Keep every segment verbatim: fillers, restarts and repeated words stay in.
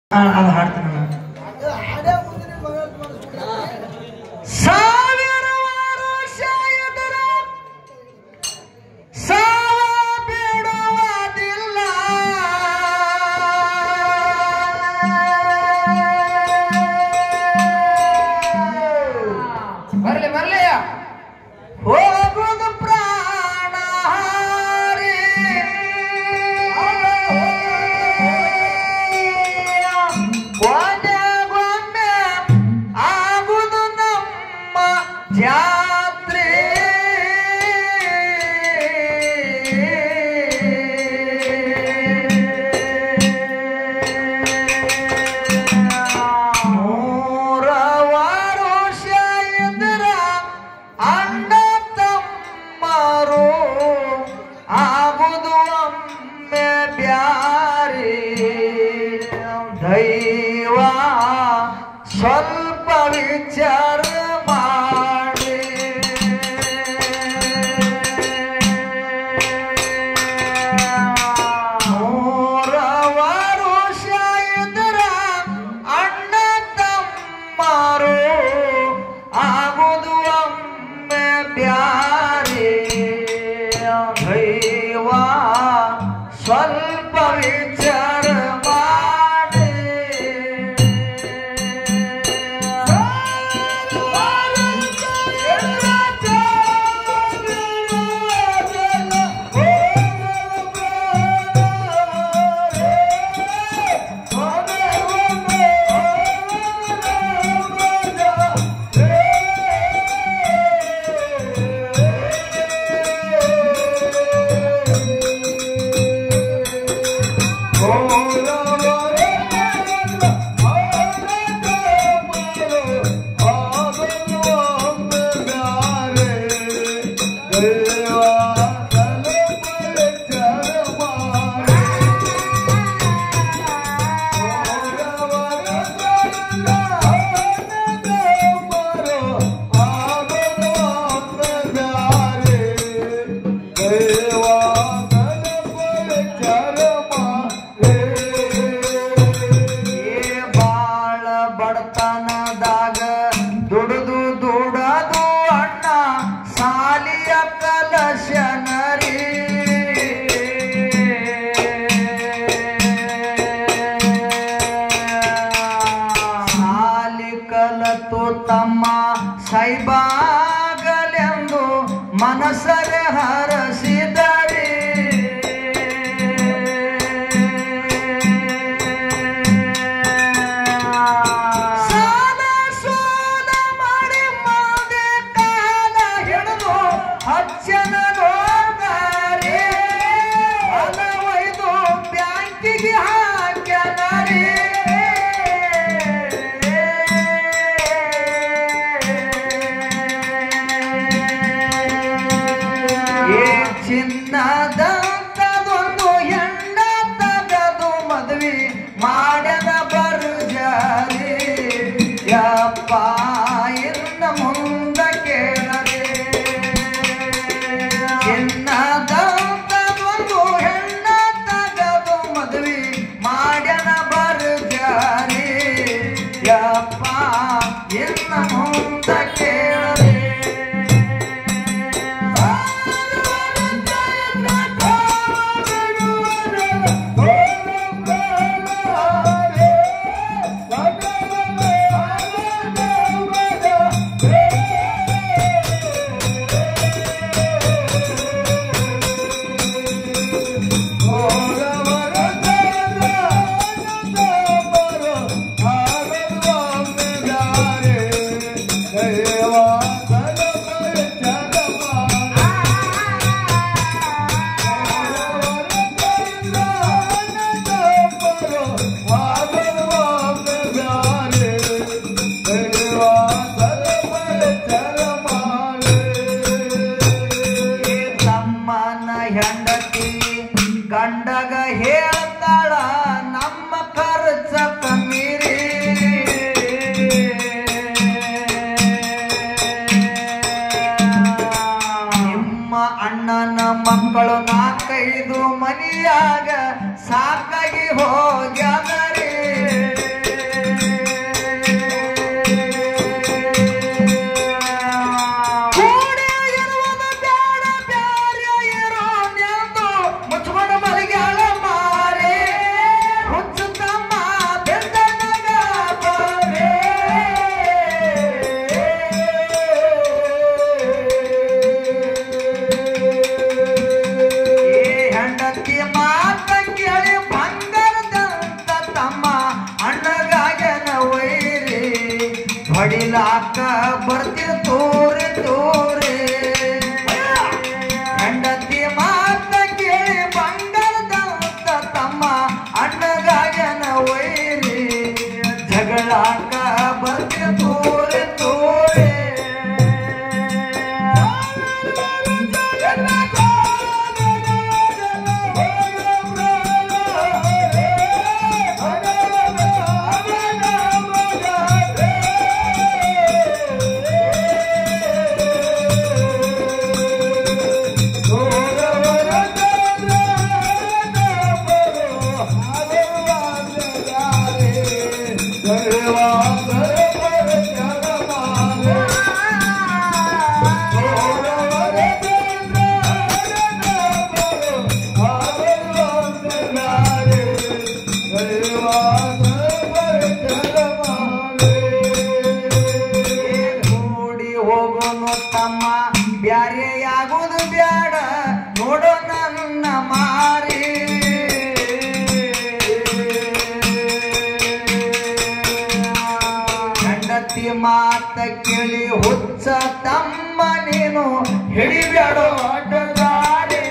ಅದು ಹಾಡ್ತೀನಿ ಸಾವಿರ ವರುಷ ಎದುರ ಸಾವ ಬಿಡುವುದಿಲ್ಲ ಬರ್ಲಿ ಬರ್ಲಿ ಹೋಗುದು ಪ್ರಾಣ ಹಾರಿ ಕೊನೆಗೊಮ್ಮೆ ಆಗುದು ನಮ್ಮ ಜಾತ್ರೆ ಮೂರ ವರುಷ ಎದುರ ಅಣ್ಣ ತಮ್ಮರು ಆಗುದು ಒಮ್ಮೆ ಬ್ಯಾರಿ ದೈವ ಸ್ವಲ್ಪ ವಿಚಾರ ಮಾಡಿ ಮೂರ ವರುಷ ಎದುರ ಅಣ್ಣ ತಮ್ಮರು ಆಗುದು ಒಮ್ಮೆ ಬ್ಯಾರಿ ದೈವ ಸ್ವಲ್ಪ ವಿಚಾರ ಮಾಡಿ ಬಡತನದಾಗ ದುಡಿದು ದುಡದು ಅಣ್ಣ ಸಾಲಿಯ ಕಲಶನರಿ ಸಾಲಿ ಕಲತು ತಮ್ಮ ಸೈಬಾಗಲೆಂದು ಮನಸರೆ ಹರಸಿದರಿ ಅಚ್ಚನ ನೋಡರಿ ಹಲವೈದು ಬ್ಯಾಂಕಿಗೆ ಹಾಕ್ಯನರಿ ಏ ಚಿನ್ನದಂತದೊಂದು ಹೆಣ್ಣ ತಗದು ಮದುವೆ ಮಾಡನ ಬರ್ಜರಿ ಯಪ್ಪ ಇನ್ನ ಮುಂದ ಕೇಳರಿ ಚಿನ್ನದಂತದೊಂದು ಹೆಣ್ಣ ತಗದು ಮದುವೆ ಮಾಡ್ಯನ ಬರ್ಜರಿ ಯಪ್ಪ ಇನ್ನ ಮುಂದ ಕೇಳರಿ ತಮ್ಮ ಅಣ್ಣಗಾಗನ ವೈರಿ ಹೊಡಿಲಾಕ ಬರ್ತಿರ ತೋರಿ ತೋರಿ ಹೆಂಡತಿ ಮಾತ ಕೇಳಿ ಬಂಗಾರದಂತ ತಮ್ಮ ಅಣ್ಣಗಾಗನ ವೈರಿ ಜಗಳಾಕ ಬರ್ತಿರ ತೋರಿ ತೋರಿ ಬ್ಯಾರೆಯಾಗುವುದು ಬ್ಯಾಡ ನೋಡೋ ನನ್ನ ಮಾರಿ ಹೆಂಡತಿ ಮಾತ ಕೇಳಿ ಹುಚ್ಚ ತಮ್ಮ ನೀನು ಹಿಡಿಬ್ಯಾಡೋ ಅಡ್ಡದಾರಿ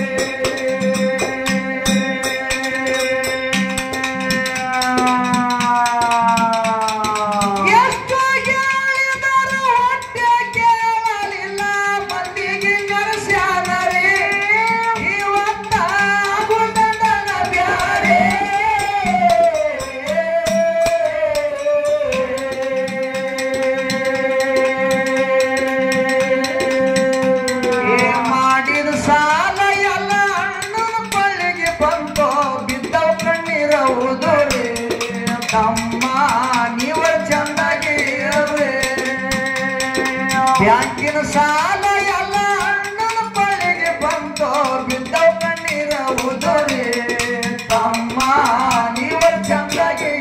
ತಮ್ಮ ನೀವ ಚಂದಾಗಿ ಬ್ಯಾಂಕಿನ ಸಾಲ ಎಲ್ಲ ಅಣ್ಣನ ಬಳಿಗೆ ಬಂತು ಬಿದ್ದವು ಕಣ್ಣೀರ ಉದುರಿ ತಮ್ಮ ನೀವ ಚಂದಾಗಿ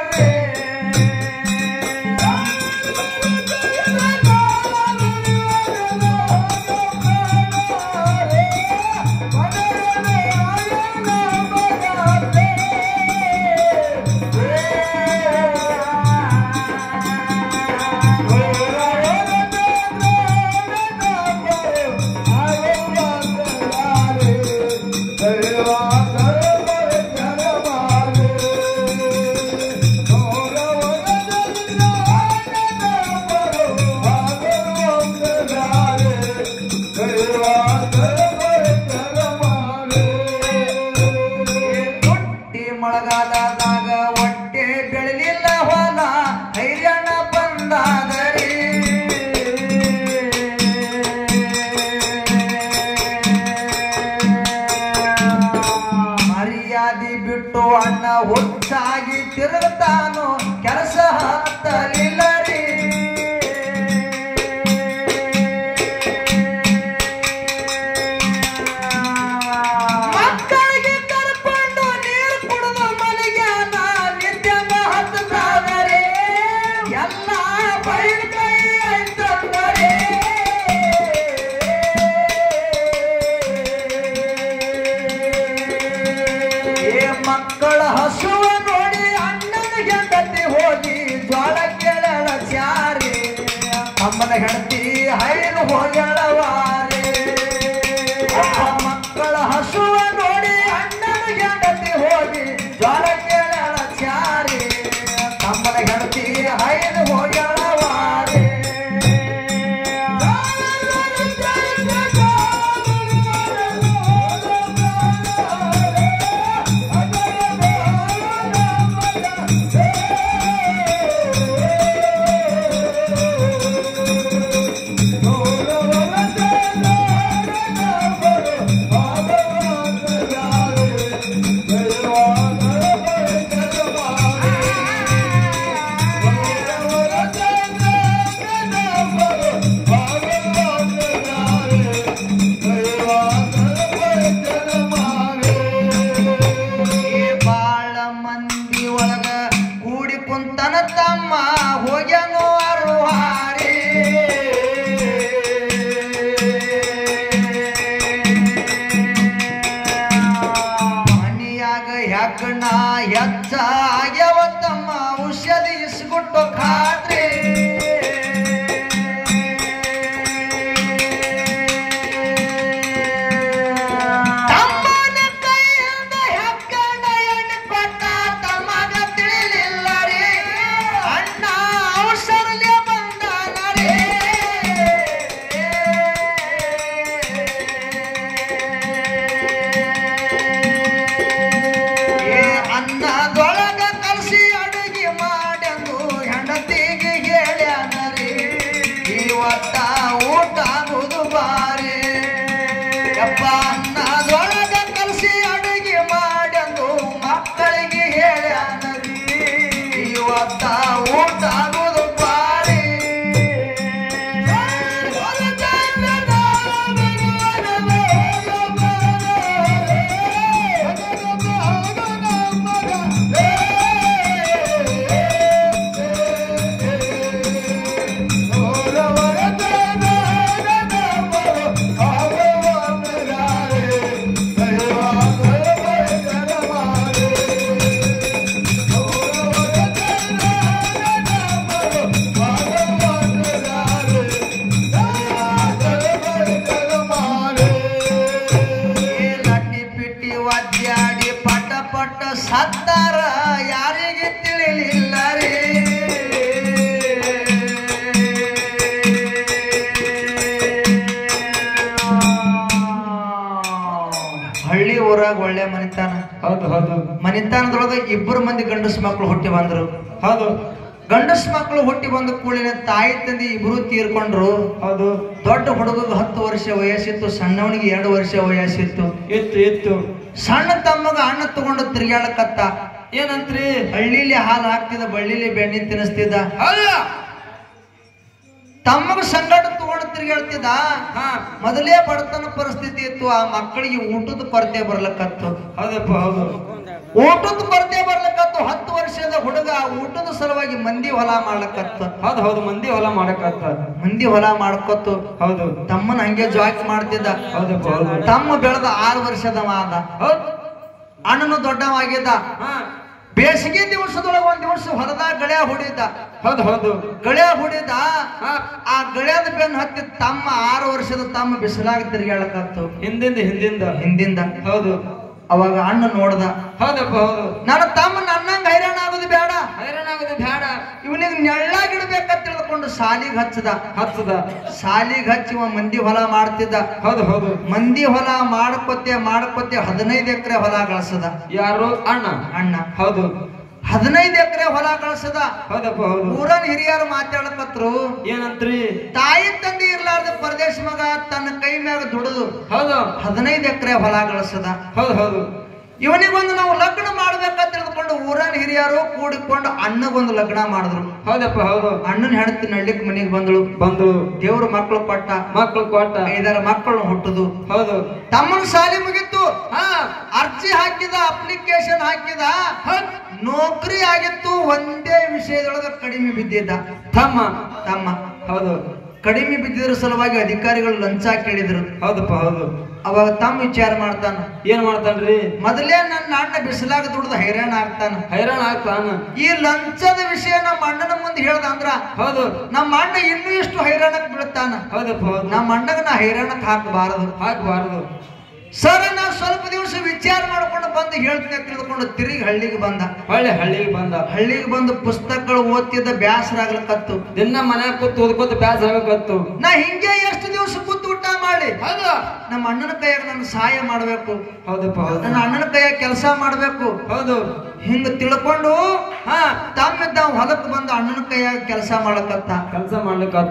ಮೊಳಗಾಲದಾಗ ಹೊಟ್ಟೆ ಬೆಳಲಿಲ್ಲ ಹೊಲ ಹೈರಾಣ ಬಂದಾದರಿ ಮರ್ಯಾದೆ ಬಿಟ್ಟು ಅಣ್ಣ ಹುಚ್ಚಾಗಿ ತಿರುಗುತ್ತಾನು ಕೆಲಸ ಹತ್ತಲಿಲ್ಲ ರೀ ಮಕ್ಕಳ ಹಸುವ ನೋಡಿ ಅಣ್ಣನ ಹೆಂಡತಿ ಹೋಗಿ ಜ್ವಾಳ ಕೇಳಳ ಚಾರಿ ಅಮ್ಮನ ಹೆಂಡತಿ ಹೈನು ಹೋಗಳವಾರಿ ಮಕ್ಕಳ ಹಸುವ ನೋಡಿ ಅಣ್ಣನ ಹೆಂಡತಿ ಹೋಗಿ ಜ್ವಾಳ ಕೇಳಳ ಚಾರಿ ಅಮ್ಮನ ಹೆಂಡತಿ ಹೈನು ಹೋಗಳವಾರಿ ತಮ್ಮ ಹೋಗ್ಯಾನೋ ಅರುಹಾರಿ ಮನಿಯಾಗ ಹೆಗ್ಗಣ ಹೆಚ್ಚಾಗಿ ರಾತ್ರಿ ತಮ್ಮನ ಕೈಯಿಂದ ಹೆಕ್ಕಂಡ ಎಣ್ಣೆ ಕೊಟ್ಟ ತಮ್ಮಗ ತಿಳಿಲಿಲ್ಲ ರೀ ಅಣ್ಣ ಔಷಧಲೆ ಬಂದಾನ ರೀ ಅನ್ನದೊಳಗ ಕಲಸಿ ಅಡುಗೆ ಮಾಡಲು ಹೆಂಡತಿಗೆ ಹೇಳ್ಯಾನ ರೀ ಇವತ್ತ ಊಟ ಆಗುದು ಬಾರಿ ಯಪ್ಪ ಅನ್ನದೊಳಗ ಕಲಸಿ ಅಡುಗೆ ಮಾಡಲು ಮಕ್ಕಳಿಗೆ ಹೇಳ್ಯಾನ ರೀ ಇವತ್ತ ಊಟ ಆಗುದು ಬಾರಿ ಒದ್ಯಾಡಿ ಪಟ ಪಟ ಸತ್ತಾರ ಯಾರಿಗೆ ತಿಳಿಲಿಲ್ಲ ರೀ ಹಳ್ಳಿ ಊರಾಗ ಒಳ್ಳೆ ಮನಿತಾನ ಹೌದು ಹೌದು ಮನಿತಾನದೊಳಗ ಇಬ್ಬರು ಮಂದಿ ಗಂಡಸ ಮಕ್ಕಳು ಹುಟ್ಟಿ ಬಂದ್ರು ಹೌದು ಗಂಡಸ ಮಕ್ಕಳು ಹುಟ್ಟಿ ಬಂದ ಕೂಡಲೇ ತಾಯಿ ತಂದೆ ಇಬ್ರು ತೀರ್ಕೊಂಡ್ರು ಹೌದು ದೊಡ್ಡ ಹುಡುಗಗೆ ಹತ್ತು ವರ್ಷ ವಯಸ್ಸಿತ್ತು ಸಣ್ಣವನಿಗೆ ಎರಡು ವರ್ಷ ವಯಸ್ಸಿತ್ತು ಇತ್ತು ಇತ್ತು ಸಣ್ಣ ತಮ್ಮಗ ಅಣ್ಣ ತಗೊಂಡು ತಿರುಗಾಳಕತ್ತ ಏನಂತ್ರಿ ಹಳ್ಳಿಲಿ ಹಾಲು ಹಾಕ್ತಿದ್ದ ಬಳ್ಳಿಲಿ ಬೆಣ್ಣೆ ತಿನ್ನಿಸ್ತಿದ್ದ ಅಲ್ಲ ತಮ್ಮಗ ಸಂಗಡ ತಗೊಂಡು ತಿರುಗಾಡ್ತಿದ್ದ ಹಾ ಮೊದಲೇ ಬಡತನ ಪರಿಸ್ಥಿತಿ ಇತ್ತು ಆ ಮಕ್ಕಳಿಗೆ ಊಟದ ಕೊರತೆ ಬರ್ಲಕತ್ತು ಹೌದಪ್ಪ ಹೌದು ಊಟದ ಕೊರತೆ ಬರ್ಲಕತ್ತು ಹತ್ತು ವರ್ಷದ ಹುಡುಗ ಊಟದ ಸಲುವಾಗಿ ಮಂದಿ ಹೊಲ ಮಾಡ್ಲಕತ್ತು ಹೌದು ಹೌದು ಮಂದಿ ಹೊಲ ಮಾಡಕತ್ತ ಮಂದಿ ಹೊಲ ಮಾಡ್ಕೊತ್ತು ಹೌದು ತಮ್ಮನ ಹಂಗೆ ಜಾಕ್ ಮಾಡ್ತಿದ್ದ ಹೌದಪ್ಪ ಹೌದು ತಮ್ಮ ಬೆಳೆದ ಆರು ವರ್ಷದವ ಆದ ಹೌದು ಅಣ್ಣನು ದೊಡ್ಡವಾಗಿದ್ದ ಹಾ ಬೇಸಿಗೆ ದಿವಸದೊಳಗ ಒಂದ್ ದಿವಸ ಹೊರದಾಗ ಗಳ್ಯಾ ಹೊಡಿದ ಹೌದು ಹೌದು ಗಳ್ಯಾ ಹೊಡಿದ ಹಾ ಆ ಗಳ್ಯಾದ ಬೆನ್ನು ಹತ್ತಿ ತಮ್ಮ ಆರು ವರ್ಷದ ತಮ್ಮ ಬಿಸಿಲಾಗ ತಿರುಗಾಳಕತ್ತು ಹಿಂದಿಂದ ಹಿಂದಿಂದ ಹಿಂದಿಂದ ಹೌದು ಅವಾಗ ಅಣ್ಣ ನೋಡ್ದ ಹೌದಪ್ಪ ಹೌದು ನನ್ನ ತಮ್ಮ ನನ್ನಂಗ ಹೈರಾಣ ಆಗುದು ಬೇಡ ಹೈರಾಣಾಗೋದು ಬೇಡ ಇವನಿಗೆ ನೆಳ್ಳಾಗಿಡ್ಬೇಕಂತ ತಿಳ್ಕೊಂಡು ಸಾಲಿಗೆ ಹಚ್ಚದ ಹಚ್ಚದ ಸಾಲಿಗೆ ಹಚ್ಚಿ ಇವ ಮಂದಿ ಹೊಲ ಮಾಡ್ತಿದ್ದ ಹೌದು ಹೌದು ಮಂದಿ ಹೊಲ ಮಾಡ್ಕೊತ್ತೆ ಮಾಡ್ಕೊತ್ತೆ ಹದಿನೈದು ಎಕರೆ ಹೊಲ ಗಳಿಸದ ಯಾರು ಅಣ್ಣ ಅಣ್ಣ ಹೌದು ಹದಿನೈದು ಎಕರೆ ಹೊಲ ಗಳಿಸದ ಹೌದಪ್ಪ ಹೌದು ಊರನ್ ಹಿರಿಯರು ಮಾತಾಡಕತ್ರು ಏನಂತ್ರಿ ತಾಯಿ ತಂದೆ ಇರ್ಲಾರ್ದ ಪರದೇಶ ಮಗ ತನ್ನ ಕೈ ಮ್ಯಾಗ ದುಡಿದು ಹೌದು ಹದಿನೈದು ಎಕರೆ ಹೊಲ ಗಳಿಸದ ಹೌದು ಹೌದು ಇವನಿಗೊಂದು ನಾವು ಲಗ್ನ ಮಾಡ್ಬೇಕಂತ ತಿಳ್ಕೊಂಡು ಊರನ್ ಹಿರಿಯರು ಕೂಡಿಕೊಂಡು ಅಣ್ಣಗೊಂದು ಲಗ್ನ ಮಾಡಿದ್ರು ಹೌದಪ್ಪ ಹೌದು ಅಣ್ಣನ ಹೆಂಡತಿ ನಳ್ಳಿಕ್ ಮನೆಗೆ ಬಂದಳು ಬಂದು ದೇವ್ರ ಮಕ್ಕಳು ಕೊಟ್ಟ ಮಕ್ಕಳು ಕೊಟ್ಟ ಐದಾರು ಮಕ್ಕಳು ಹುಟ್ಟುದು ಹೌದು ತಮ್ಮನ ಶಾಲೆ ಮುಗಿತ್ತು ಹಾ ಅರ್ಜಿ ಹಾಕಿದ ಅಪ್ಲಿಕೇಶನ್ ಹಾಕಿದ ಹೌದ್. ನೌಕರಿ ಆಗಿತ್ತು ಒಂದೇ ವಿಷಯದೊಳಗ ಕಡಿಮೆ ಬಿದ್ದಿದ್ದ ತಮ್ಮ ತಮ್ಮ ಹೌದು ಕಡಿಮೆ ಬಿದ್ದಿದ್ರ ಸಲುವಾಗಿ ಅಧಿಕಾರಿಗಳು ಲಂಚ ಕೇಳಿದ್ರು ಹೌದಪ್ಪ ಹೌದು ಅವಾಗ ತಮ್ಮ ವಿಚಾರ ಮಾಡ್ತಾನ ಏನ್ ಮಾಡ್ತಾನ್ರಿ ಮೊದಲೇ ನನ್ನ ಅಣ್ಣ ಬಿಸಿಲಾಗ ದುಡ್ದು ಹೈರಾಣ ಆಗ್ತಾನ ಹೈರಾಣ ಆಗ್ತಾನ ಈ ಲಂಚದ ವಿಷಯ ನಮ್ಮ ಅಣ್ಣನ ಮುಂದೆ ಹೇಳ್ದ ಅಂದ್ರ ಹೌದು ನಮ್ಮ ಅಣ್ಣ ಇನ್ನೂ ಎಷ್ಟು ಹೈರಾಣಕ್ ಬೀಳ್ತಾನ ಹೌದಪ್ಪ ಹೌದು ನಮ್ಮ ಅಣ್ಣಗ ನಾ ಹೈರಾಣಕ್ ಹಾಕಬಾರದು ಹಾಕ್ಬಾರದು ಸರ್ ನಾ ಸ್ವಲ್ಪ ದಿವಸ ವಿಚಾರ ಮಾಡ್ಕೊಂಡು ಬಂದು ಹೇಳ್ತೀನಿ ತಿಳಿದುಕೊಂಡು ತಿರುಗಿ ಹಳ್ಳಿಗೆ ಬಂದ ಹೊಳ್ಳಿ ಹಳ್ಳಿಗೆ ಬಂದ ಹಳ್ಳಿಗೆ ಬಂದು ಪುಸ್ತಕಗಳು ಓದ್ತಿದ್ದ ಬ್ಯಾಸರ ಆಗ್ಲಕತ್ತು ದಿನ ಮನ್ಯಾಗ ಕೂತು ಓದ್ಕೋತ ಬ್ಯಾಸ ಆಗಕತ್ತು ನಾ ಹಿಂಗೆ ಎಷ್ಟು ದಿವಸ ಕೂತು ಊಟ ಮಾಡಿ ಹೌದು ನಮ್ಮ ಅಣ್ಣನ ಕೈಯಾಗ ನಾನು ಸಹಾಯ ಮಾಡ್ಬೇಕು ಹೌದಪ್ಪ ಹೌದು ನನ್ನ ಅಣ್ಣನ ಕೈಯಾಗ ಕೆಲಸ ಮಾಡ್ಬೇಕು ಹೌದು ಹಿಂಗ ತಿಳ್ಕೊಂಡು ಹಾ ತಮ್ಮಿದ್ದ ಹೊಲಕ್ ಬಂದು ಅಣ್ಣನ ಕೈಯಾಗ ಕೆಲಸ ಮಾಡಕತ್ತ ಕೆಲಸ ಮಾಡ್ಲಿಕ್ಕತ್ತ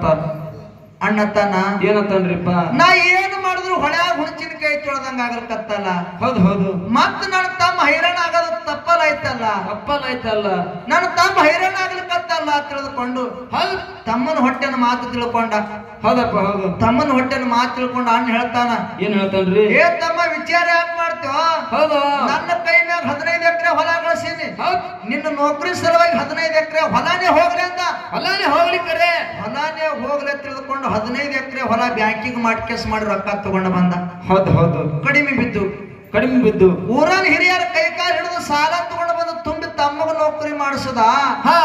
ಅಣ್ಣ ತನ ಏನಂತನ್ರಿಪ್ಪ ನಾ ಏನು ಮಾಡಿದ್ರು ಹೊಳ್ಯಾಗ ಹುಣಚಿನ ಕೈ ತೊಳ್ದಂಗ ಆಗಲ್ಕತ್ತಲ್ಲ ಹೌದು ಹೌದು ಮತ್ ನನ್ನ ತಮ್ಮ ಹೈರಾಣ ಆಗೋದು ತಪ್ಪಲ್ಲ ಐತಲ್ಲ ತಪ್ಪಲಾಯ್ತಲ್ಲ ನನ್ನ ತಮ್ಮ ಹೈರಾಣ ಆಗ್ಲಿಕ್ಕತ್ತಲ್ಲ ತಿಳಿದುಕೊಂಡು ಹೌದು ತಮ್ಮನ ಹೊಟ್ಟೆನ ಮಾತು ತಿಳ್ಕೊಂಡ ಹೌದಪ್ಪ ಹೌದು ತಮ್ಮನ ಹೊಟ್ಟೆನ ಮಾತು ತಿಳ್ಕೊಂಡು ಅಣ್ಣ ಹೇಳ್ತಾನ ಏನ್ ಹೇಳ್ತಾನ್ರಿ ಏ ತಮ್ಮ ವಿಚಾರ ಯಾಕೆ ಮಾಡ್ತೇವ ಹೌದು ನನ್ನ ಕೈ ಮ್ಯಾಗ ಹದಿನೈದು ಎಕರೆ ಹೊಲ ಗಳಿಸೀನಿ ಹೌದ್ ನಿನ್ನ ನೌಕರಿ ಸಲುವಾಗಿ ಹದಿನೈದು ಎಕರೆ ಹೊಲಾನೇ ಹೋಗ್ಲಿ ಅಂತ ಹೊಲಾನೆ ಹೋಗ್ಲಿ ಕರೆ ಹೊಲಾನೇ ಹೋಗ್ಲಿ ತಿಳಿದುಕೊಂಡು ಹದಿನೈದು ಎಕರೆ ಹೊಲ ಬ್ಯಾಂಕಿಗೆ ಮಾಡಿ ಕೇಸ್ ಮಾಡಿ ರೊಕ್ಕ ತಗೊಂಡು ಬಂದ ಹೌದು ಹೌದು ಕಡಿಮೆ ಬಿದ್ದು ಕಡಿಮೆ ಬಿದ್ದು ಊರನ್ ಹಿರಿಯರ ಕೈ ಕಾಲು ಹಿಡಿದು ಸಾಲ ತಗೊಂಡು ಬಂದು ತುಂಬಿ ತಮ್ಮಗ ನೌಕರಿ ಮಾಡಿಸದ ಹಾ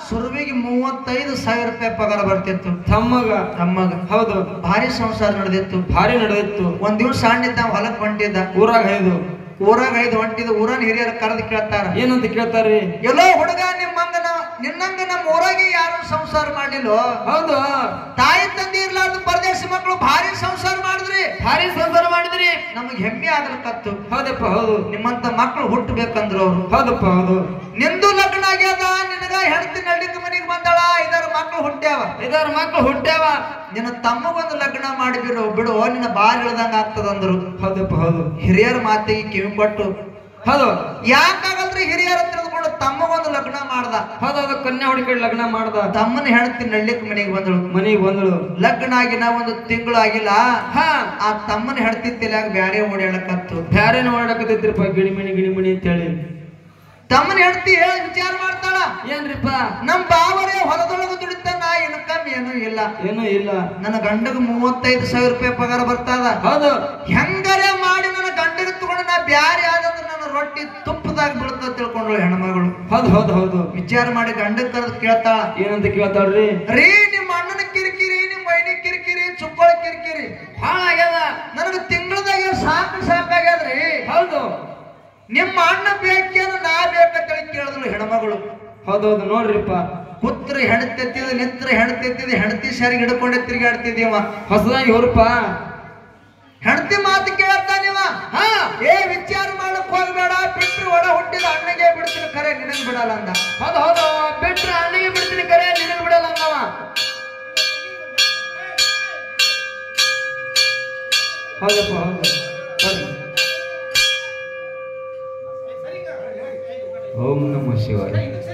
ಸುರುವಿಗೆ ಮೂವತ್ತೈದು ಸಾವಿರ ರೂಪಾಯಿ ಪಗಾರ ಬರ್ತಿತ್ತು ತಮ್ಮಗ ತಮ್ಮಗ. ಹೌದು ಭಾರಿ ಸಂಸಾರ ನಡೆದಿತ್ತು. ಭಾರಿ ನಡೆದಿತ್ತು. ಒಂದ್ ದಿವ್ಸ ಸಣ್ಣಿದ್ದ ಹೊಲಕ್ ಹೊಂಟಿದ್ದ. ಊರಾಗ ಐದು ಊರಾಗ ಐದು ಹೊಂಟಿದ. ಊರನ್ ಹಿರಿಯರ ಕರೆದು ಕೇಳ್ತಾರ, ಏನಂತ ಕೇಳ್ತಾರ್ರಿ? ಎಲ್ಲೋ ಹುಡುಗ ನಿಮ್ಮಂಗ ನಿನ್ನಂಗ ನಮ್ಮ ಊರಾಗೆ ಯಾರು ಸಂಸಾರ ಮಾಡಿಲ್ಲೋ? ಹೌದು. ತಾಯಿ ತಂದೆ ಇರ್ಲಾರ್ದ ಪರದೇಶ ಮಕ್ಕಳು ಭಾರಿ ಸಂಸಾರ ಮಾಡಿದ್ರಿ, ಭಾರಿ ಸಂಸಾರ ಮಾಡಿದ್ರಿ, ನಮಗ್ ಹೆಮ್ಮೆ ಆಗ್ಲಿಕತ್ತು. ಹೌದಪ್ಪ ಹೌದು. ನಿಮ್ಮಂತ ಮಕ್ಕಳು ಹುಟ್ಟಬೇಕಂದ್ರು ಅವ್ರು. ಹೌದಪ್ಪ ಹೌದು. ನಿಂದು ಲಗ್ನ ಆಗ್ಯದ, ನಿನಗ ಹೆಂಡತಿ ನಳ್ಳಿಕ ಮನಿಗೆ ಬಂದಾಳ, ಐದಾರು ಮಕ್ಕಳು ಹುಟ್ಟ್ಯಾವ. ಐದಾರು ಮಕ್ಕಳು ಹುಟ್ಟ್ಯಾವ. ನಿನ್ನ ತಮ್ಮಗೊಂದು ಲಗ್ನ ಮಾಡಿಬಿಡು ಬಿಡು, ನಿನ್ನ ಬಾರಿ ಇಳ್ದಂಗ ಆಗ್ತದಂದ್ರು. ಹೌದಪ್ಪ ಹೌದು. ಹಿರಿಯರ ಮಾತಿಗೆ ಕಿವಿ ಕೊಟ್ಟು ಹೌದು ಯಾಕಾಗಲ್ರಿ ಹಿರಿಯರ ತಿಳಿದುಕೊಂಡು ತಮ್ಮಗೊಂದು ಲಗ್ನ ಮಾಡ್ದ. ಹೌದೌದು. ಕನ್ಯಾ ಹುಡುಕಿ ಲಗ್ನ ಮಾಡ್ದ. ತಮ್ಮನ ಹೆಂಡತಿ ನಳ್ಳಿಕ ಮನೆಗೆ ಬಂದಳು. ಮನೆಗೆ ಬಂದಳು. ಲಗ್ನ ಆಗಿನ ಒಂದು ತಿಂಗಳು ಆಗಿಲ್ಲ, ಹಾ ಆ ತಮ್ಮನ ಹೆಂಡತಿ ತಲೆಯಾಗ ಬ್ಯಾರೆ ಓಡಾಡಕತ್ತು. ಬ್ಯಾರೇನ ಓಡಾಡಕತ್ತೈತ್ರಿಪ್ಪ, ಗಿಣಿಮಿಣಿ ಗಿಣಿಮಿಣಿ ಅಂತ ಹೇಳಿ. ತಮ್ಮನ ಹೆಂಡತಿ ಹೇಳಿ ವಿಚಾರ ಮಾಡ್ತಾಳ, ಏನ್ರಿಪ್ಪ? ನಮ್ ಬಾವರೇ ಹೊಲದೊಳಗ ದುಡಿತಾನ, ಇನ್ಕಮ್ ಏನು ಇಲ್ಲ, ಏನೂ ಇಲ್ಲ. ನನ್ನ ಗಂಡಗ ಮೂವತ್ತೈದು ಸಾವಿರ ರೂಪಾಯಿ ಪಗಾರ ಬರ್ತದ. ಹೌದು. ಹೆಂಗರೆ ಮಾಡಿ ನನ್ನ ಗಂಡಗ ತಗೊಂಡು ನಾ ಬ್ಯಾರೆ ಆದಂದ್ರೆ ನನ್ನ ರೊಟ್ಟಿ ತುಪ್ಪದಾಗ ಬೀಳ್ತದ ತಿಳ್ಕೊಂಡ್ಳು ಹೆಣ್ಮಗಳು. ಹೌದು ಹೌದು ಹೌದು. ವಿಚಾರ ಮಾಡಿ ಗಂಡ ಕರೆದು ಕೇಳ್ತಾಳ, ಏನಂತ ಕೇಳ್ತಾಳ್ರಿ? ರೀ ನಿಮ್ಮ ಅಣ್ಣನ ಕಿರಿಕಿರಿ, ನಿಮ್ಮ ವೈನಿ ಕಿರಿಕಿರಿ, ಚುಕ್ಕೋಳ ಕಿರಿಕಿರಿ ಭಾಳ ಆಗ್ಯದ. ನನಗ ತಿಂಗಳದಾಗ ಸಾಕು ಸಾಕಾಗ್ಯದ್ರಿ. ಹೌದು. ನಿಮ್ಮ ಅಣ್ಣ ಬೇಕೇನು ನಾ ಬೇಕಂತೇಳಿ ಕೇಳಿದ್ಳು ಹೆಣ್ಮಗಳು. ಹೌದೌದು. ನೋಡ್ರಿಪ್ಪ, ಕುತ್ರ ಹೆಣತೆತ್ತಿದ, ನಿತ್ರ ಹೆಣತೆತ್ತಿದ, ಹೆಣತಿ ಸರಿಗೆ ಹಿಡ್ಕೊಂಡೆ ತಿರುಗಾಡ್ತಿದ್ದೀವ. ಹೊಸದಾಗಿ ಹೊರಪ ಹೆಣತಿ ಮಾತು ಕೇಳತ್ತಾನಿವ. ಹಾ ಏ ವಿಚಾರ ಮಾಡಕ್ ಹೋಗ್ಬೇಡ, ಬಿಟ್ರು ಒಡ ಹುಟ್ಟಿದ ಅಣ್ಣಗೆ ಬಿಡ್ತೀನಿ, ಖರೆ ನಿನಗ್ ಬಿಡಲ್ಲ ಅಂದ. ಹೌದು ಹೌದು. ಬಿಟ್ರೆ ಅಣ್ಣಿಗೆ ಬಿಡ್ತೀನಿ, ಕರೆ ನಿನಗೆ ಬಿಡಲ್ಲ ಅಂದವ. ಹೌದಪ್ಪ ಹೌದು. ಸರಿ. ಓಂ ನಮಃ ಶಿವಾಯ.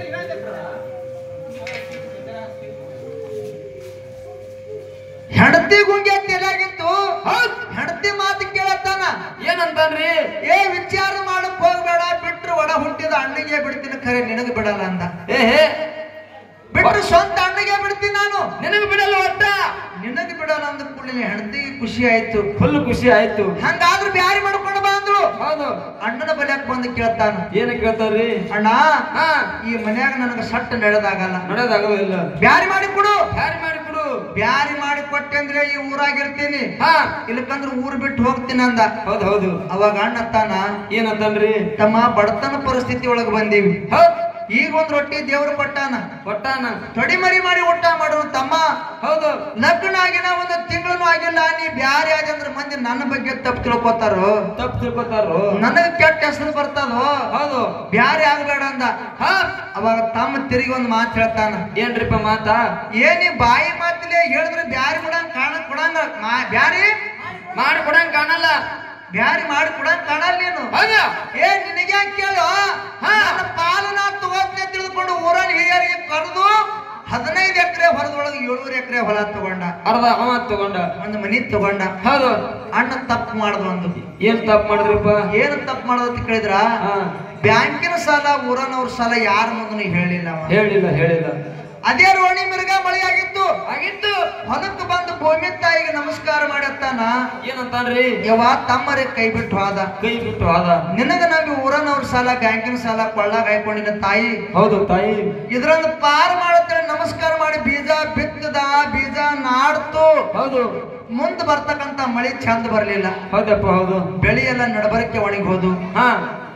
ಹೆಣತಿ ಗುಂಗೆ ತಲೆಯಾಗಿತ್ತು. ಹೆಣತಿ ಮಾತು ಕೇಳತ್ತಾನ, ಏನಂತಾನ್ರಿ? ಏ ವಿಚಾರ ಮಾಡಕ್ ಹೋಗ್ಬೇಡ, ಬಿಟ್ರು ಒಡ ಹುಟ್ಟಿದ ಅಣ್ಣಗೆ ಬಿಡ್ತೀನಿ, ಖರೆ ನಿನಗ್ ಬಿಡಲ್ಲ ಅಂದ. ಏ ಹೇ, ಬಿಟ್ರು ಸ್ವಂತ ಅಣ್ಣಗೆ ಬಿಡ್ತೀನಿ ನಾನು, ನಿನಗೆ ಬಿಡಲ್ಲ ಒಟ್ಟ. ನಿನಗ್ ಬಿಡಲ್ಲ ಅಂದ ಕೂಡಲೇ ಹೆಣತಿಗೆ ಖುಷಿ ಆಯ್ತು. ಫುಲ್ ಖುಷಿ ಆಯ್ತು. ಹಂಗಾದ್ರೂ ಬ್ಯಾರಿ ಮಾಡ್ಕೊಂಡು ಬಂದ್ರು. ಹೌದು. ಅಣ್ಣನ ಬಲ್ಯಾಕ್ ಬಂದು ಕೇಳ್ತಾನ, ಏನ ಕೇಳ್ತಾರ್ರಿ? ಅಣ್ಣ ಹಾ ಈ ಮನ್ಯಾಗ ನನಗ ಸಟ್ಟ ನಡೆದಾಗಲ್ಲ, ನಡೆದಾಗೋದಿಲ್ಲ, ಬ್ಯಾರಿ ಮಾಡಿ ಕೊಡು. ಬ್ಯಾರಿ ಮಾಡಿ ಕೊಡು. ಬ್ಯಾರಿ ಮಾಡಿ ಕೊಟ್ಟೆ ಅಂದ್ರೆ ಈ ಊರಾಗಿರ್ತೀನಿ, ಹಾ ಇಲ್ಲಕಂದ್ರ ಊರ್ ಬಿಟ್ಟು ಹೋಗ್ತೀನಿ ಅಂದ. ಹೌದು ಹೌದು. ಅವಾಗ ಅಣ್ಣ ತಾನ, ಏನಂತನ್ರಿ? ತಮ್ಮ ಬಡತನ ಪರಿಸ್ಥಿತಿ ಒಳಗ ಬಂದೀವಿ, ಹೌದ್. ಈಗ ಒಂದ್ ರೊಟ್ಟಿ ದೇವ್ರು ಕೊಟ್ಟಾನ, ಕೊಟ್ಟಾನ, ತೊಡಿ ಮರಿ ಮಾಡಿ ಊಟ ಮಾಡೋರು ತಮ್ಮ. ಹೌದು. ಲಗ್ನ ಆಗಿನ ಒಂದು ತಿಂಗಳು ಆಗಿಲ್ಲ, ನೀ ಬ್ಯಾರಿ ಆದಂದ್ರ ಮಂದಿ ನನ್ನ ಬಗ್ಗೆ ತಪ್ಪು ತಿಳ್ಕೊತಾರೋ, ತಪ್ಪು ತಿಳ್ಕೊತಾರೋ, ನನಗ ಕೆಟ್ಟ ಹೆಸರು ಬರ್ತದೋ, ಹೌದು, ಬ್ಯಾರಿ ಆಗ್ಬೇಡ ಅಂದ. ಹಾ ಅವಾಗ ತಮ್ಮ ತಿರುಗಿ ಒಂದ್ ಮಾತು ಹೇಳ್ತಾನ, ಏನ್ರಿಪ್ಪ ಮಾತಾ? ಏನಿ ಬಾಯಿ ಮಾತಿಲೆ ಹೇಳಿದ್ರೆ ಬ್ಯಾರಿ ಕೊಡಂಗ ಕಾಣ ಕೊಡಂಗ ಬ್ಯಾರಿ ಮಾಡಿ ಕೊಡಂಗ ಕಾಣಲ್ಲ, ಬ್ಯಾರಿ ಮಾಡಿ ಕೊಡಂಗ ಕಾಣಲ್ಲ ನೀನು. ಹೌದಾ? ಏ ನಿನಗೆ ಕೇಳು, ನನ್ನ ಪಾಲನ ತಗೋದ್ನೆ ತಿಳಿದುಕೊಂಡು ಊರನ್ ಹಿರಿಯರಿಗೆ ಕರೆದು ಹದಿನೈದು ಎಕರೆ ಹೊರದೊಳಗೆ ಏಳೂರು ಎಕರೆ ಹೊಲ ತಗೊಂಡ, ಅರ್ಧ ಅವ ತಗೊಂಡ, ಒಂದು ಮನಿ ತಗೊಂಡ. ಹೌದು. ಅಣ್ಣ ತಪ್ಪು ಮಾಡ್ದ. ಒಂದು ಏನ್ ತಪ್ಪು ಮಾಡಿದ್ರಿಪ್ಪ? ಏನು ತಪ್ಪು ಮಾಡೋದು ಅಂತ ಕೇಳಿದ್ರ, ಬ್ಯಾಂಕಿನ ಸಾಲ ಊರನವ್ರ ಸಾಲ ಯಾರ ಮುಂದನು ಹೇಳಿಲ್ಲ, ಹೇಳಿಲ್ಲ ಹೇಳಿಲ್ಲ. ಅದೇ ರೋಣಿ ಮಿರ್ಗ ಮಳೆ ಆಗಿತ್ತು ಆಗಿತ್ತು. ಹೊಲಕ್ಕೆ ಬಂದು ಭೂಮಿ ತಾಯಿಗೆ ನಮಸ್ಕಾರ ಮಾಡತ್ತಾನ. ಏನಂತಾನ್ರಿ? ಯವ ತಮ್ಮರೇ ಕೈ ಬಿಟ್ಟು ಹೋದ, ಕೈ ಬಿಟ್ಟು ಹೋದ. ನಿನಗ ನಮ್ಗೆ ಊರನವ್ರ ಸಾಲ ಬ್ಯಾಂಕಿನ ಸಾಲ ಕೊಳ್ಳಾಗ ಹಾಕೊಂಡಿನ ತಾಯಿ. ಹೌದು ತಾಯಿ. ಇದ್ರಂದು ಪಾರ್ ಮಾಡತ್ತೇಳಿ ನಮಸ್ಕಾರ ಮಾಡಿ ಬೀಜ ಬಿತ್ತದ, ಬೀಜ ನಾಡ್ತು. ಹೌದು. ಮುಂದ್ ಬರ್ತಕ್ಕಂತ ಮಳಿ ಚಂದ ಬರ್ಲಿಲ್ಲ. ಹೌದಪ್ಪ ಹೌದು. ಬೆಳಿ ಎಲ್ಲ ನಡಬರಕ್ಕೆ ಒಣಗಿ ಹೋದು. ಹಾ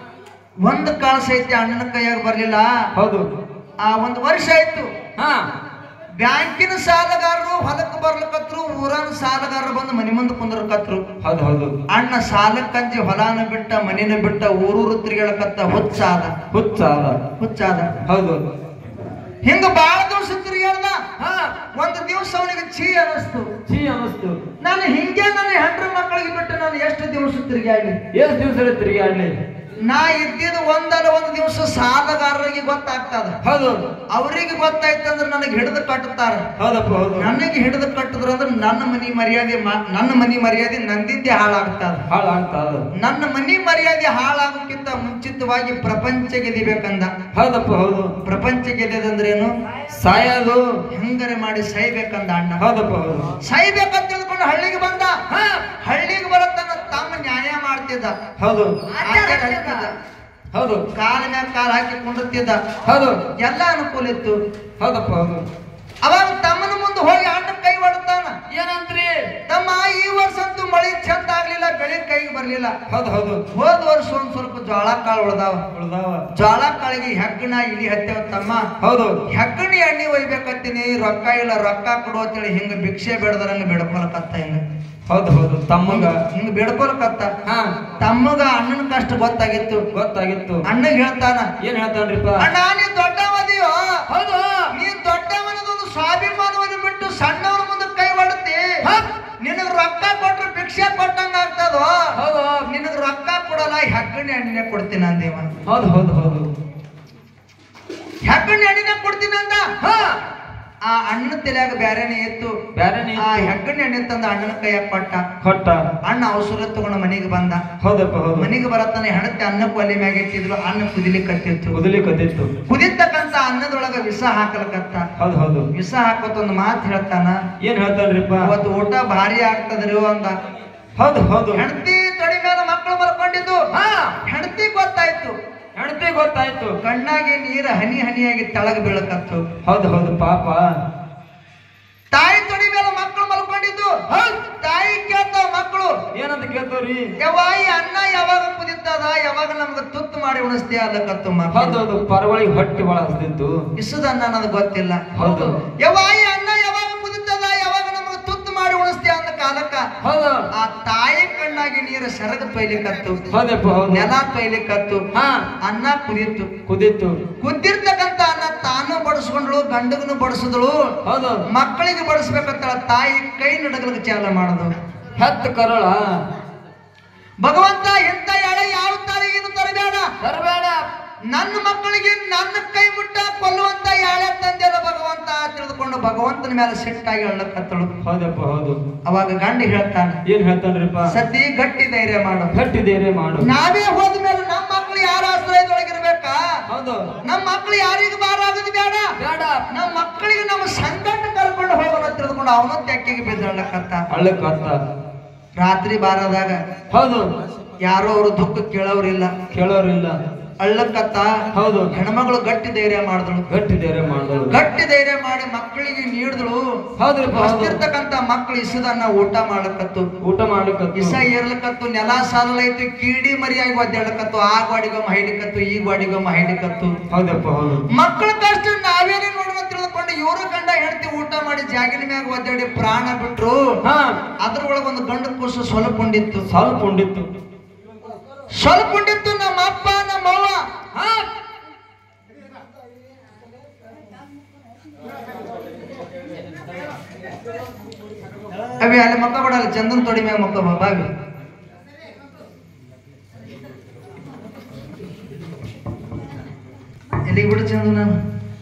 ಒಂದ್ ಕಾಳ ಸಹಿತ ಅಣ್ಣನ ಕೈಯಾಗ ಬರ್ಲಿಲ್ಲ. ಹೌದು. ಆ ಒಂದ್ ವರ್ಷ ಆಯ್ತು. ಹಾ ಬ್ಯಾಂಕಿನ ಸಾಲಗಾರರು ಹೊಲಕ್ಕೆ ಬರ್ಲಕತ್ರು, ಊರನ ಸಾಲಗಾರರು ಬಂದು ಮನಿ ಮುಂದೆ ಕುಂದ್ರಕತ್ರು. ಹೌದು ಹೌದು. ಅಣ್ಣ ಸಾಲಕ್ಕಂಜಿ ಹೊಲಾನ ಬಿಟ್ಟ, ಮನಿನ ಬಿಟ್ಟ, ಊರೂರು ತಿರುಗಾಡಕತ್ತ ಹುಚ್ಚಾದ ಹುಚ್ಚಾದ ಹುಚ್ಚಾದ ಹೌದು. ಹಿಂಗ ಬಾಳ ದಿವಸ ತಿರುಗಾಡ್ದ. ಹಾ ಒಂದ್ ದಿವಸ ಅವನಿಗೆ ಛೀ ಅನಿಸ್ತು. ಛೀ ಅನಿಸ್ತು. ನಾನು ಹಿಂಗೆ ನನ್ನ ಹೆಂಡ್ರ ಮಕ್ಕಳಿಗೆ ಬಿಟ್ಟು ನಾನು ಎಷ್ಟು ದಿವಸ ತಿರುಗಾಡಿ, ಎಷ್ಟು ದಿವಸ ತಿರುಗಾಡ್ಲಿ. ನಾ ಇದ್ದಿದ್ ಒಂದಲ್ಲ ಒಂದ್ ದಿವಸ ಸಾಲಗಾರರಿಗೆ ಗೊತ್ತಾಗ್ತದ. ಹೌದು. ಅವ್ರಿಗೆ ಗೊತ್ತಾಯ್ತಂದ್ರ ನನಗೆ ಹಿಡಿದು ಕಟ್ಟುತ್ತಾರ. ಹೌದಪ್ಪ ಹೌದು. ನನಗೆ ಹಿಡಿದು ಕಟ್ಟಿದ್ರ ಅಂದ್ರೆ ನನ್ನ ಮನಿ ಮರ್ಯಾದೆ, ನನ್ನ ಮನಿ ಮರ್ಯಾದೆ ನಂದಿಂದೆ ಹಾಳಾಗ್ತದ. ಹಾಳಾಗ್ತದ. ನನ್ನ ಮನಿ ಮರ್ಯಾದೆ ಹಾಳಾಗೋಕ್ಕಿಂತ ಮುಂಚಿತವಾಗಿ ಪ್ರಪಂಚ ಗೆದಿಬೇಕಂದ. ಹೌದಪ್ಪ ಹೌದು. ಪ್ರಪಂಚ ಗೆದ್ದದಂದ್ರೇನು? ಸಾಯೋದು. ಹೆಂಗರೆ ಮಾಡಿ ಸಾಯ್ಬೇಕಂದ ಅಣ್ಣ. ಹೌದಪ್ಪ ಹೌದು. ಸಾಯ್ಬೇಕಂತ ತಿಳ್ಕೊಂಡು ಹಳ್ಳಿಗೆ ಬಂದ. ಹಳ್ಳಿಗೆ ಬರತನ ತಮ್ಮ ನ್ಯಾಯ ಮಾಡ್ತಿದ್ದ. ಹೌದು. ಹೌದು ಕಾಲ ಮ್ಯಾಗ ಕಾಲ ಹಾಕಿ ಕುಂಡಿರ್ತಿದ್ದ. ಹೌದು ಎಲ್ಲ ಅನುಕೂಲ ಇತ್ತು. ಹೌದಪ್ಪ ಹೌದು. ಅವಾಗ ತಮ್ಮನ ಮುಂದೆ ಹೋಗಿ ಅಣ್ಣ ಕೈ ಹೊಡ್ತಾನ. ಏನಂತ್ರಿ? ತಮ್ಮ ಈ ವರ್ಷ ಅಂತೂ ಮಳಿ ಚಂದ ಆಗ್ಲಿಲ್ಲ, ಬೆಳೆ ಕೈಗೆ ಬರ್ಲಿಲ್ಲ. ಹೌದು ಹೌದು. ಹೋದ ವರ್ಷ ಒಂದ್ ಸ್ವಲ್ಪ ಜೋಳ ಕಾಳು ಉಳ್ದಾವ ಉಳ್ದಾವ ಜೋಳ ಕಾಳಿಗೆ ಹೆಗ್ಗಣ ಇಲಿ ಹತ್ತೇವ ತಮ್ಮ. ಹೌದು. ಹೆಗ್ಗಣಿ ಎಣ್ಣೆ ಒಯ್ಬೇಕತ್ತೀನಿ, ರೊಕ್ಕ ಇಲ್ಲ, ರೊಕ್ಕ ಕೊಡು ಅಂತೇಳಿ ಹಿಂಗ ಭಿಕ್ಷೆ ಬೇಡದ್ರಂಗ ಬೇಡ್ಕೊಳಕತ್ತ. ಹಿಂಗ ಹೌದು ಹೌದು. ತಮ್ಮಗ ಹಿಂಗ ಬೇಡ್ಕೊಳಕತ್ತ. ಹಾ ತಮ್ಮಗ ಅಣ್ಣನ ಕಷ್ಟ ಗೊತ್ತಾಗಿತ್ತು. ಗೊತ್ತಾಗಿತ್ತು. ಅಣ್ಣಗ್ ಹೇಳ್ತಾನ, ಏನ್ ಹೇಳ್ತಾನ್ರಿಪ್ಪ? ಅಣ್ಣ ನೀ ದೊಡ್ಡವದಿಯೋ, ಹೌದು ನೀ ದೊಡ್ಡವನದೊಂದು ಸ್ವಾಭಿಮಾನವನ್ನು ಬಿಟ್ಟು ಸಣ್ಣವನ ಮುಂದೆ ಕೈ ಹೊಡತಿ. ನಿನಗ್ ರೊಕ್ಕ ಕೊಟ್ರೆ ಭಿಕ್ಷೆ ಕೊಟ್ಟಂಗ ಆಗ್ತದೋ. ಹೌದು. ನಿನಗ್ ರೊಕ್ಕ ಕೊಡಲ್ಲ, ಹೆಗ್ಗಣಿ ಎಣ್ಣೆ ಕೊಡ್ತೀನಿ ಅಂದೇವ. ಹೌದು ಹೌದು ಹೌದು. ಹೆಗ್ಗಣಿ ಎಣ್ಣೆ ಕೊಡ್ತೀನಿ ಅಂದ. ಹಾ ಆ ಅಣ್ಣನ ತಲೆಯಾಗ ಬ್ಯಾರೇನೆ ಇತ್ತು. ಬ್ಯಾರೇನೆ ಆ ಹೆಗ್ಗಣಿ ಎಣ್ಣೆ ತಂದ ಅಣ್ಣನ ಕೈಯಾಗ ಕೊಟ್ಟ. ಕೊಟ್ಟ. ಅಣ್ಣ ಔಷಧ ತಗೊಂಡು ಮನೆಗೆ ಬಂದ. ಹೌದಪ್ಪ ಹೌದು. ಮನೆಗೆ ಬರತ್ತಾನೆ ಹೆಣತಿ ಅನ್ನ ಕೊಲೆ ಮ್ಯಾಗ ಇಟ್ಟಿದ್ರು. ಅನ್ನ ಕುದಿಲಿಕ್ಕತ್ತಿತ್ತು. ಕುದಿಲಿಕ್ಕತ್ತಿತ್ತು. ಕುದಿತಕ್ಕಂತ ಅನ್ನದೊಳಗ ವಿಷ ಹಾಕಲಕತ್ತ. ಹೌದು ಹೌದು. ವಿಷ ಹಾಕೋತ ಒಂದು ಮಾತು ಹೇಳ್ತಾನ. ಏನ್ ಹೇಳ್ತಾನ್ರಿಪ್ಪ? ಅವತ್ತು ಊಟ ಭಾರಿ ಆಗ್ತದ್ರಿ ಅಂದ. ಹೌದು ಹೌದು. ಹೆಂಡತಿ ತೊಡಿ ಮೇಲೆ ಮಕ್ಕಳು ಮಲ್ಕೊಂಡಿದ್ದು. ಹಾ ಹೆಂಡತಿ ಗೊತ್ತಾಯ್ತು. ಹೆಂಡತಿ ಗೊತ್ತಾಯ್ತು. ಕಣ್ಣಾಗಿ ನೀರ ಹನಿ ಹನಿಯಾಗಿ ತೆಳಗ ಬೀಳಕತ್ತು. ಹೌದು ಹೌದು. ಪಾಪ. ತಾಯಿ ತೊಡಿ ಮೇಲೆ ಮಕ್ಕಳು ಮಲ್ಕೊಂಡಿದ್ದು. ತಾಯಿ ಕೇಳ್ತಾವ ಮಕ್ಕಳು, ಏನಂತ ಕೇಳ್ತಾವ್ರಿ? ಯವ್ವ ಈ ಅನ್ನ ಯಾವಾಗ ಕುದಿತದ, ಯಾವಾಗ ನಮ್ಗ ತುತ್ತು ಮಾಡಿ ಉಣಿಸ್ತೀಯ ಅಲ್ಲಕತ್ತು ಮಕ್ಕಳು. ಹೌದು ಹೌದು. ಪರವಳಿಗೆ ಹೊಟ್ಟೆ ಒಳ ಹಸ್ದಿತ್ತು. ಇಸದ ಅನ್ನ ನನಗೆ ಗೊತ್ತಿಲ್ಲ. ಹೌದು. ಯವ್ವ ಈ ಅನ್ನ ಯಾವಾಗ ಕುದಿತದ, ಯಾವಾಗ ನಮ್ಗ ತುತ್ತು ಮಾಡಿ ಉಣಿಸ್ತೀಯ ಅಂದ ಕಾಲಕ್ಕ ಹೌದು. ಆ ತಾಯಿ ಕಣ್ಣಾಗಿ ನೀರು ಸೆರಗ ತೊಯ್ಲಿಕ್ಕತ್ತು. ಹೌದಪ್ಪ ಹೌದು. ನೆಲ ತೊಯ್ಲಿಕ್ಕತ್ತು. ಹಾ ಅನ್ನ ಕುದಿತ್ತು. ಕುದಿತ್ತು. ಕುದ್ದಿರ್ತಕ್ಕಂತ ಅನ್ನ ತಾನು ಬಡಿಸ್ಕೊಂಡ್ಳು, ಗಂಡಗನು ಬಡಿಸಿದಳು. ಹೌದು. ಮಕ್ಕಳಿಗೆ ಬಡಿಸ್ಬೇಕಂತ ತಾಯಿ ಕೈ ನಡಗಲಿಕ್ಕೆ ಚಾಲ ಮಾಡುದು. ಹತ್ತು ಕರಳ ಭಗವಂತ ಎಂತ ಎಳೆ ಯಾವ ತಾಯಿಗೇನು ತರಬೇಡ, ತರಬೇಡ. ನನ್ನ ಮಕ್ಕಳಿಗೆ ನನ್ನ ಕೈ ಮುಟ್ಟ ಕೊಲ್ಲುವಂತ ಯಾಳೆ ತಂದೆಲ್ಲ ಭಗವಂತ ತಿಳಿದುಕೊಂಡು ಭಗವಂತನ ಮೇಲೆ ಸಿಟ್ಟಾಗಿ ಹೇಳಕತ್ತಳು. ಹೌದಪ್ಪ ಹೌದು. ಅವಾಗ ಗಂಡ ಹೇಳ್ತಾನೆ, ಏನ್ ಹೇಳ್ತಾನ್ರಿಪ್ಪ? ಸತಿ ಗಟ್ಟಿ ಧೈರ್ಯ ಮಾಡು. ಗಟ್ಟಿ ಧೈರ್ಯ ಮಾಡು. ನಾವೇ ಹೋದ ಮೇಲೆ ನಮ್ಮ ಮಕ್ಕಳು ಯಾರ ಆಶ್ರಯದೊಳಗಿರ್ಬೇಕಾ? ಹೌದು. ನಮ್ಮ ಮಕ್ಕಳು ಯಾರಿಗೂ ಭಾರ ಆಗೋದು ಬೇಡ. ಬೇಡ. ನಮ್ಮ ಮಕ್ಕಳಿಗೆ ನಮ್ಮ ಸಂಕಟ ಕರ್ಕೊಂಡು ಹೋಗೋಣ ತಿಳಿದುಕೊಂಡು ಅವನು ತೆಕ್ಕಿಗೆ ಬಿದ್ದಳ್ಳಕತ್ತ. ಅಳ್ಳಕ್ಕತ್ತ. ರಾತ್ರಿ ಬಾರದಾಗ ಹೌದು. ಯಾರೋ ಅವರು ದುಃಖ ಕೇಳೋರಿಲ್ಲ, ಕೇಳೋರಿಲ್ಲ. ಅಳ್ಳಕ್ಕತ್ತ. ಹೌದು. ಹೆಣ್ಮಗಳು ಗಟ್ಟಿ ಧೈರ್ಯ ಮಾಡಿದಳು. ಗಟ್ಟಿ ಧೈರ್ಯ ಮಾಡಿದಳು. ಗಟ್ಟಿ ಧೈರ್ಯ ಮಾಡಿ ಮಕ್ಕಳಿಗೆ ನೀಡಿದಳು. ಹೌದ್ರಿ. ಹಸ್ತಿರ್ತಕ್ಕಂತ ಮಕ್ಕಳು ಇಸದನ್ನ ಊಟ ಮಾಡ್ಲಕತ್ತು. ಊಟ ಮಾಡ್ಲಿಕ್ಕತ್ತು. ಇಸ ಏರ್ಲಕತ್ತು. ನೆಲ ಸಾಲೈತು. ಕೀಡಿ ಮರಿಯಾಗಿ ಒದ್ದಾಡಕತ್ತು. ಆ ಗಾಡಿಗೊಮ್ಮ ಹೈಲಿಕತ್ತು, ಈ ಗಾಡಿಗೊಮ್ಮ ಹೈಲಿಕತ್ತು. ಹೌದಪ್ಪ ಹೌದು. ಮಕ್ಕಳ ಕಷ್ಟ ನಾವೇನೇ ನೋಡೋಣ ತಿಳಿದುಕೊಂಡು ಇವರು ಗಂಡ ಹೆಂಡತಿ ಊಟ ಮಾಡಿ ಜಾಗಿನ ಮ್ಯಾಗ ಒದ್ದಾಡಿ ಪ್ರಾಣ ಬಿಟ್ರು. ಹಾ ಅದ್ರೊಳಗ ಒಂದು ಗಂಡು ಕೂಸು ಸ್ವಲ್ಪ ಉಂಡಿತ್ತು. ಸ್ವಲ್ಪ ಉಂಡಿತ್ತು. ಸ್ವಲ್ಪ ಉಂಡಿತ್ತು. ನಮ್ಮ ಅಪ್ಪ ನಮ್ಮ ಅವ್ವ ಅವಿ ಅಲ್ಲಿ ಮಕ್ಕ ಬಿಡಲ್ಲ. ಚಂದನ್ ತೊಡಿ ಮ್ಯಾಗ ಮಕ್ಕ ಬಾವಿ. ಎಲ್ಲಿಗೆ ಬಿಡು ಚಂದು ನಾನು?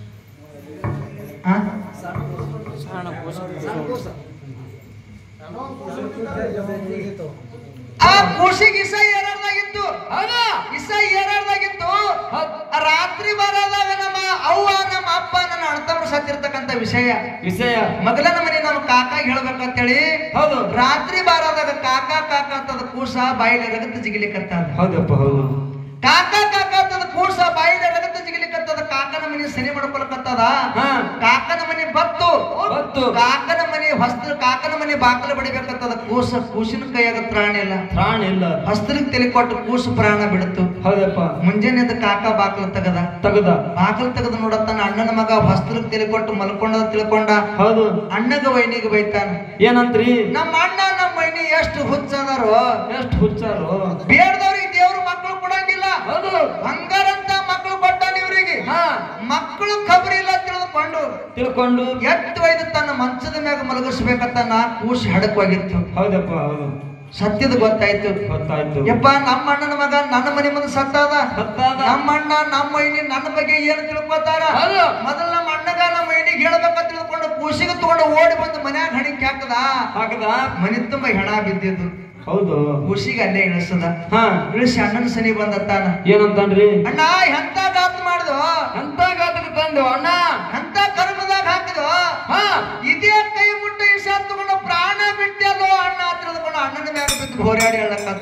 ಆ ಕೂಸಿಗೆ ಇಸ ಏರಾರ್ದಾಗಿತ್ತು. ಇಸ ಏರಾರ್ದಾಗಿತ್ತು. ರಾತ್ರಿ ಬರೋದಾಗ ನಮ್ಮ ಅವ್ವ ನಮ್ಮ ಅಪ್ಪ ನನ್ನ ಅಣ್ತಮ್ರು ಸತ್ತಿರ್ತಕ್ಕಂತ ವಿಷಯ ವಿಷಯ ಮೊದಲನ ಮನೆ ನಮ್ಮ ಕಾಕಾಗ ಹೇಳ್ಬೇಕಂತೇಳಿ. ಹೌದು. ರಾತ್ರಿ ಬಾರದಾಗ ಕಾಕಾ ಕಾಕ ಅಂತದ ಕೂಸ ಬಾಯಿಗೆ ರಗತ ಜಿಗಿಲಿಕ್ಕತ್ತ. ಹೌದಪ್ಪ ಹೌದು. ಕಾಕಾ ಕಾಕ ಅಂತದ ಕೂಸ ಬಾಯಿಗೆ ರಗತ ಜಿಗಿಲಿಕ್ಕತ್ತದ. ಕಾಕನ ಮನೆ ಸನಿ ಮಾಡ್ಕೊಳಕತ್ತದ. ಕಾಕನ ಮನೆ ಬತ್ತು ಬತ್ತು. ಕಾಕನ ಮನೆ ಹೊಸ್ತ್ರ ಕಾಕನ ಮನೆ ಬಾಕಲ ಬಡಿಬೇಕಂತದ. ಕೂಸ ಕೂಸಿನ ಕೈಯಾಗ ತ್ರಾಣ ಇಲ್ಲ, ಪ್ರಾಣ ಇಲ್ಲ. ಹಸ್ತ್ರಕ್ಕೆ ತಲೆ ಕೊಟ್ಟು ಕೂಸು ಪ್ರಾಣ ಬಿಡುತ್ತು. ಹೌದಪ್ಪ. ಮುಂಜಾನೆ ಕಾಕ ಬಾಕಲ ತಗದ ತಗದ ಬಾಕಲ್ ತೆಗೆದು ನೋಡತ್ತಾನ. ಅಣ್ಣನ ಮಗ ಹೊಸ್ತ್ರಕ್ಕೆ ತಲೆ ಕೊಟ್ಟು ಮಲ್ಕೊಂಡ ತಿಳ್ಕೊಂಡ. ಹೌದು. ಅಣ್ಣಗ ವೈನಿಗೆ ಬೈತಾನ. ಏನಂತ್ರಿ? ನಮ್ಮ ಅಣ್ಣ ನಮ್ಮ ವೈನಿ ಎಷ್ಟು ಹುಚ್ಚದಾರು, ಎಷ್ಟು ಹುಚ್ಚಾರು. ಬೇಡದವ್ರಿಗೆ ದೇವ್ರು ಮಕ್ಕಳು ಕೊಡಂಗಿಲ್ಲ. ಹೌದು. ಬಂಗಾರಂತ ಮಕ್ಕಳು ಕೊಟ್ಟಾನ ಇವ್ರಿಗೆ. ಹಾ ಮಕ್ಕಳು ಖಬರಿ ಇಲ್ಲ ತಿಳಿದುಕೊಂಡು ತಿಳ್ಕೊಂಡು ಎತ್ತು ಒಯ್ದು ತನ್ನ ಮಂಚದ ಮ್ಯಾಗ ಮಲಗಿಸ್ಬೇಕಂತ ನಾ ಕೂಸಿ ಹಡಕವಾಗಿತ್ತು. ಹೌದಪ್ಪ ಹೌದು. ಸತ್ಯದ ಗೊತ್ತಾಯ್ತು. ಗೊತ್ತಾಯ್ತು. ಯಪ್ಪ ನಮ್ಮ ಅಣ್ಣನ ಮಗ ನನ್ನ ಮನೆ ಮುಂದೆ ಸತ್ತಾದ. ಸತ್ತಾದ. ನಮ್ಮ ಅಣ್ಣ ನಮ್ಮ ವೈನಿ ನನ್ನ ಬಗ್ಗೆ ಏನು ತಿಳ್ಕೊತಾರ. ಮೊದಲು ನಮ್ಮ ಅಣ್ಣಗ ನಮ್ಮ ವೈನಿಗೆ ಹೇಳ್ಬೇಕಂತ ತಿಳ್ಕೊಂಡು ಕೂಸಿಗೆ ತಗೊಂಡು ಓಡಿ ಬಂದು ಮನ್ಯಾಗ ಹಣಿಕೆ ಹಾಕದ. ಹಾಕದ. ಮನೆ ತುಂಬ ಹೆಣ ಬಿದ್ದಿದ್ದು. ಹೌದು. ಕೂಸಿಗೆ ಅಲ್ಲೇ ಇಳಿಸದ. ಹಾ ಇಳಿಸಿ ಅಣ್ಣನ ಸನಿ ಬಂದತ್ತಾನ. ಏನಂತಾನ್ರಿ? ಅಣ್ಣ ಎಂತ ಗಾತ್ ಮಾಡ್ದು, ಎಂತ ಗಾತಕ್ಕೆ ತಂದು ಅಣ್ಣ, ಎಂತ ಕರ್ಮದಾಗ ಹಾಕಿದ್ವು. ಹಾ ಇದೇ ಕೈ ಮುಟ್ಟ ಇಸ ತಗೊಂಡು ಪ್ರಾಣ ಬಿಟ್ಟಲ್ಲೋ ಅಣ್ಣ ತಿಳಿದುಕೊಂಡು ಅಣ್ಣನ ಮ್ಯಾಗ ಬಿದ್ದು ಹೋರಾಡಿ ಹೇಳಕ್ಕಂತ.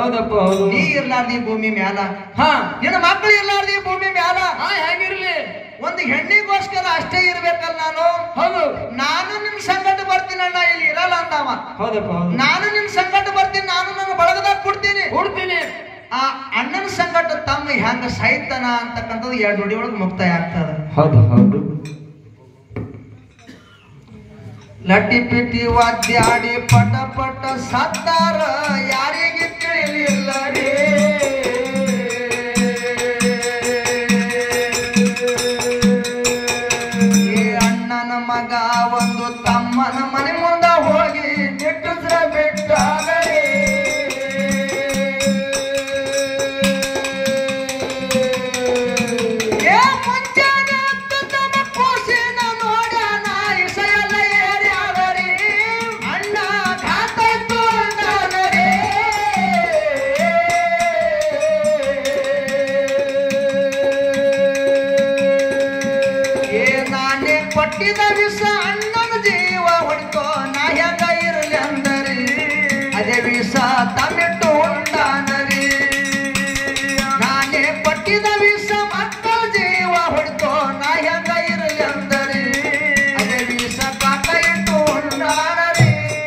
ಹೌದಪ್ಪ ಹೌದು. ನೀ ಇರ್ಲಾರ್ದಿ ಭೂಮಿ ಮ್ಯಾಲ, ಹಾ ನಿನ್ನ ಮಕ್ಕಳು ಇರ್ಲಾರ್ದಿ ಭೂಮಿ ಮ್ಯಾಲ, ಹಾ ಹೇಗಿರ್ಲಿ ಒಂದು ಹೆಣ್ಣಿಗೋಸ್ಕರ ಅಷ್ಟೇ ಇರ್ಬೇಕಲ್ಲ ನಾನು. ಹೌದು. ನಾನು ನಿಮ್ ಸಂಗಟ ಬರ್ತೀನಿ ಅಣ್ಣ, ಇಲ್ಲಿ ಇರಲ್ಲ ಅಂದವ. ಹೌದಪ್ಪ ಹೌದು. ನಾನು ನಿಮ್ ಸಂಗಟ ಬರ್ತೀನಿ, ನಾನು ನನ್ನ ಬಳಗದಾಗ ಕೊಡ್ತೀನಿ ಕೊಡ್ತೀನಿ. ಆ ಅಣ್ಣನ ಸಂಗಟ ತಮ್ಮ ಹೆಂಗ ಸಾಯ್ತಾನ ಅಂತಕ್ಕಂಥದ್ದು ಎರಡು ನುಡಿ ಒಳಗೆ ಮುಕ್ತಾಯ ಆಗ್ತದ. ಹೌದು ಹೌದು. ಲಟ್ಟಿ ಪಿಟಿ ವಾದ್ಯಾಡಿ ಪಟ ಪಟ ಸತ್ತಾರ ಯಾರಿಗೆ ತಿಳಿಲಿಲ್ಲ ರೇ. ಅಣ್ಣನ ಮಗ ಒಂದು ತಮ್ಮನ ಮನೆ ಮುಂದ ಹೋಗಿ ನಿಟ್ಟುಸ್ರ ಬಿಟ್ಟಾಗಲೇ. ಏ ಮುಂಜಾನೆ ಹತ್ತು ತಮ್ಮ ಕೂಸಿನ ನೋಡ್ಯಾನ ಇಸೆಯಲ್ಲ ಏರ್ಯಾದರಿ, ಅಣ್ಣ ಘಾತಾಯ್ತು ಅಂದಾನರೇ. ಏ ನಾನೇ ಕೊಟ್ಟಿದ ವಿಷ ಅಣ್ಣನ ಜೀವ ಹೊಡಿತೋ, ನಾ ಹೆಂಗ ಇರಲಿ ಅಂದರಿ, ಅದೇ ವಿಷ ತಮ್ಮಿಟ್ಟು ಉಂಡಾನರಿ. ನಾನೇ ಕೊಟ್ಟಿದ ವಿಷ ಮಕ್ಕಳ ಜೀವ ಹೊಡಿತೋ, ನಾ ಹೆಂಗ ಇರಲಿ ಅಂದರಿ, ಅದೇ ವಿಷ ಕಾಟ ಇಟ್ಟು ಉಂಡಾನರಿ.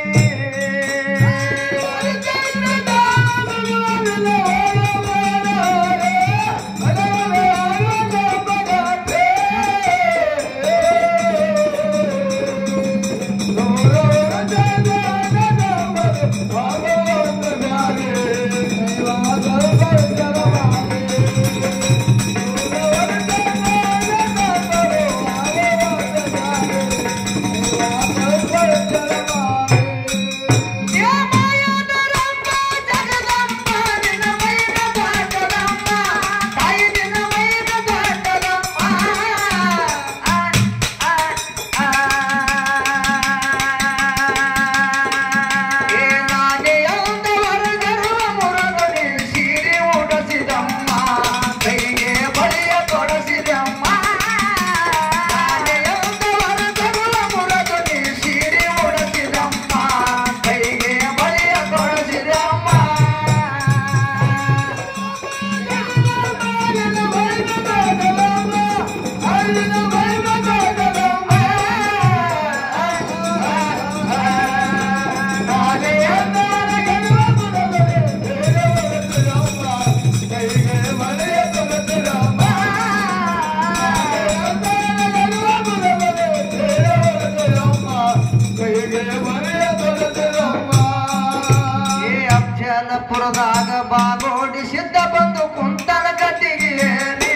ಪುರದಾಗ ಬಾಗೋಡಿ ಸಿದ್ಧ ಬಂದು ಕುಂತನ ಗದ್ದಿಗೆ ಏರಿ.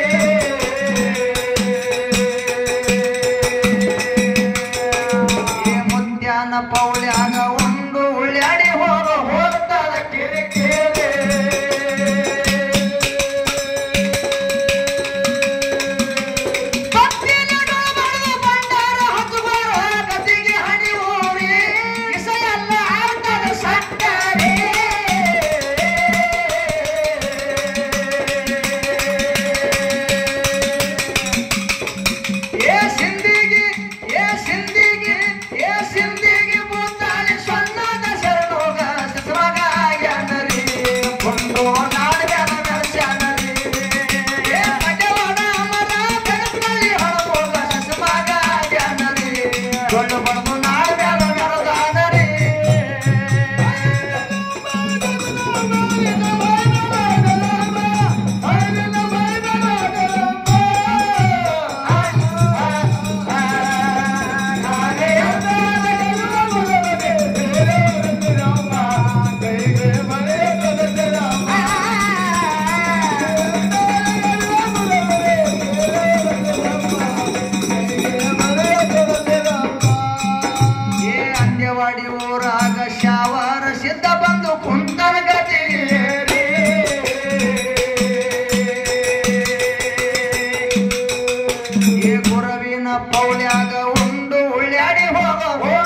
ಈ ಮುದ್ಯಾನ ಪೌಳ್ಯಾಗ ಉಂಡು ಉಳ್ಯಾಡಿ ಹೋಗ ಹೋಗ್ತಾರ ಕಿರಿಕಿರಿ. ಬಂಡಾರ ಹತ್ತುಗೋರ ಗದ್ದಿಗೆ ಹಣಿ ಊರಿ ಇಸೆಯಲ್ಲ ಆಡ್ತಾರ ಸಟ್ಟರೆ. ಪೌಳ್ಯಾಗ ಉಂಡು ಉಳ್ಯಾಡಿ ಹೋಗ